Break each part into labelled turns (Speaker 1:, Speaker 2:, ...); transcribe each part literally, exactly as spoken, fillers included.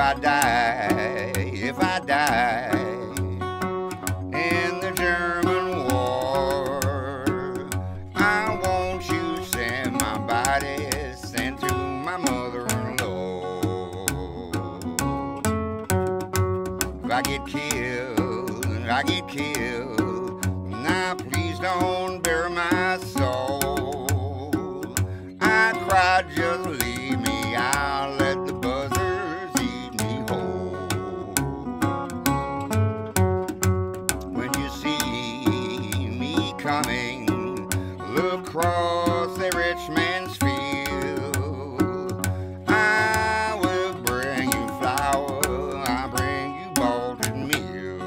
Speaker 1: I die, if I die in the German war, I want you to send my body, sent to my mother-in-law. If I get killed, I get killed, now please don't bury my soul. I cried, just leave me, I'll let the buzzers eat me whole. When you see me coming, look across a rich man's field. I will bring you flour, I'll bring you bolted meal.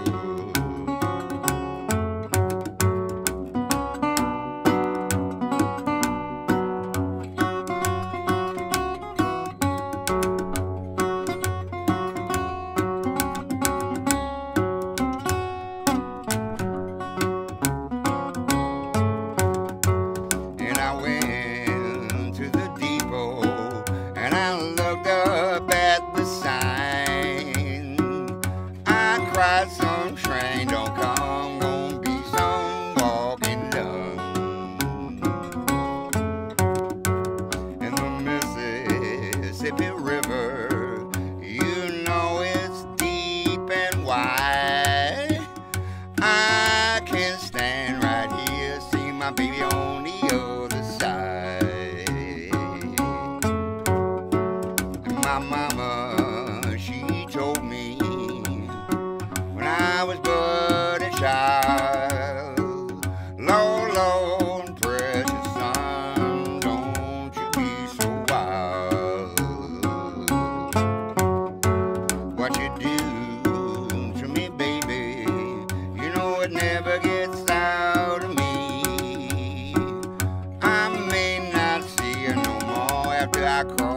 Speaker 1: And I went to the depot and I looked up at the sign. I cried, some train don't come, gonna be some walking done. In the Mississippi River, you know it's deep and wide. I can stand right here, see my baby on the other side. My mama, she told me when I was but a child, Lord, Lord, precious son, don't you be so wild. What you do to me, baby, you know it never gets out of me. I may not see you no more after I cross